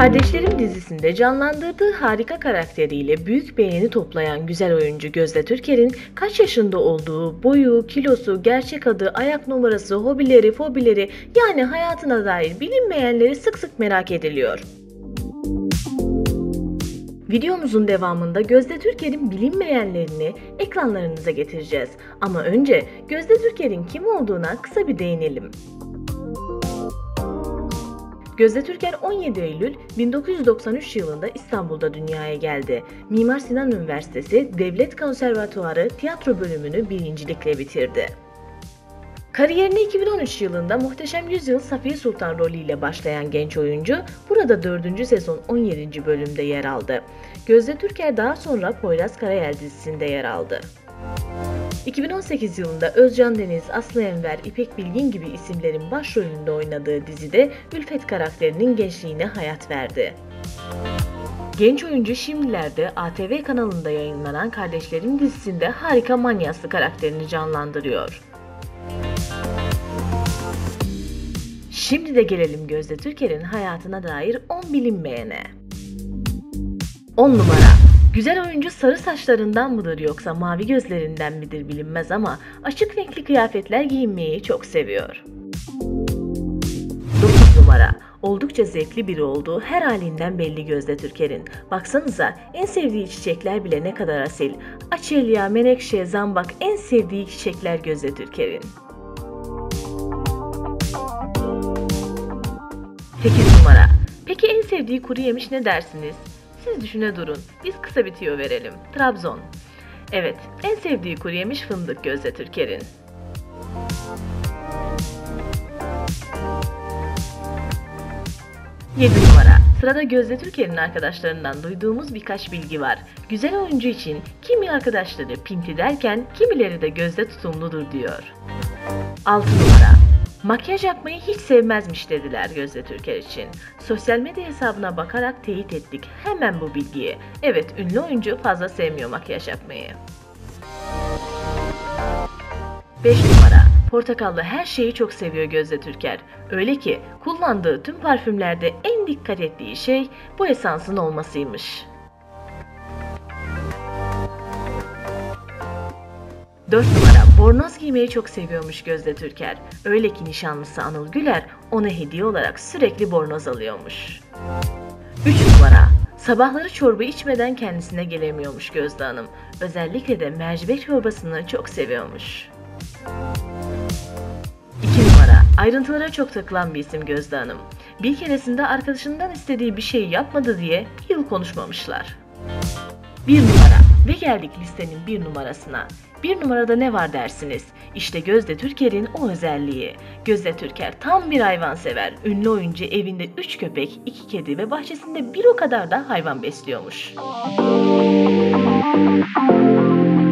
Kardeşlerim dizisinde canlandırdığı harika karakteriyle büyük beğeni toplayan güzel oyuncu Gözde Türker'in kaç yaşında olduğu, boyu, kilosu, gerçek adı, ayak numarası, hobileri, fobileri yani hayatına dair bilinmeyenleri sık sık merak ediliyor. Videomuzun devamında Gözde Türker'in bilinmeyenlerini ekranlarınıza getireceğiz. Ama önce Gözde Türker'in kim olduğuna kısa bir değinelim. Gözde Türker 17 Eylül 1993 yılında İstanbul'da dünyaya geldi. Mimar Sinan Üniversitesi Devlet Konservatuarı Tiyatro bölümünü birincilikle bitirdi. Kariyerine 2013 yılında Muhteşem Yüzyıl Safiye Sultan rolüyle başlayan genç oyuncu burada 4. sezon 17. bölümde yer aldı. Gözde Türker daha sonra Poyraz Karayel dizisinde yer aldı. 2018 yılında Özcan Deniz, Aslı Enver, İpek Bilgin gibi isimlerin başrolünde oynadığı dizide Ülfet karakterinin gençliğine hayat verdi. Genç oyuncu şimdilerde ATV kanalında yayınlanan Kardeşlerim dizisinde Harika Manyaslı karakterini canlandırıyor. Şimdi de gelelim Gözde Türker'in hayatına dair 10 bilinmeyene. 10 numara. Güzel oyuncu sarı saçlarından mıdır yoksa mavi gözlerinden midir bilinmez ama açık renkli kıyafetler giyinmeyi çok seviyor. 9 numara. Oldukça zevkli biri olduğu her halinden belli Gözde Türker'in. Baksanıza en sevdiği çiçekler bile ne kadar asil. Açelya, menekşe, zambak en sevdiği çiçekler Gözde Türker'in. 8 numara. Peki en sevdiği kuru yemiş ne dersiniz? Siz düşüne durun. Biz kısa bir tüyo verelim. Trabzon. Evet, en sevdiği kuru yemiş fındık Gözde Türker'in. 7 numara. Sırada Gözde Türker'in arkadaşlarından duyduğumuz birkaç bilgi var. Güzel oyuncu için kimi arkadaşları pinti derken kimileri de Gözde tutumludur diyor. 6 numara. Makyaj yapmayı hiç sevmezmiş dediler Gözde Türker için. Sosyal medya hesabına bakarak teyit ettik hemen bu bilgiyi. Evet, ünlü oyuncu fazla sevmiyor makyaj yapmayı. 5 numara. Portakallı her şeyi çok seviyor Gözde Türker. Öyle ki kullandığı tüm parfümlerde en dikkat ettiği şey bu esansın olmasıymış. 4 numara. Bornoz giymeyi çok seviyormuş Gözde Türker. Öyle ki nişanlısı Anıl Güler ona hediye olarak sürekli bornoz alıyormuş. 3 numara. Sabahları çorba içmeden kendisine gelemiyormuş Gözde Hanım. Özellikle de mercimek çorbasını çok seviyormuş. 2 numara. Ayrıntılara çok takılan bir isim Gözde Hanım. Bir keresinde arkadaşından istediği bir şeyi yapmadı diye yıl konuşmamışlar. 1 numara. Ve geldik listenin 1 numarasına. 1 numarada ne var dersiniz? İşte Gözde Türker'in o özelliği. Gözde Türker tam bir hayvansever. Ünlü oyuncu evinde 3 köpek, 2 kedi ve bahçesinde bir o kadar da hayvan besliyormuş.